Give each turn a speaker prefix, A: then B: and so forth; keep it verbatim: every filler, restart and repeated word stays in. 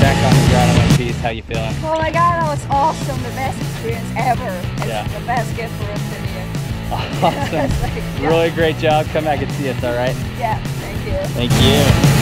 A: wreck on the Grotto One Piece. How you feeling?
B: Oh my god, that was awesome. The best experience ever. It's
A: Yeah.
B: the best gift for us in here.
A: Awesome.
B: Like, yeah.
A: Really great job. Come back and see us, all right?
B: Yeah, thank you.
A: Thank you.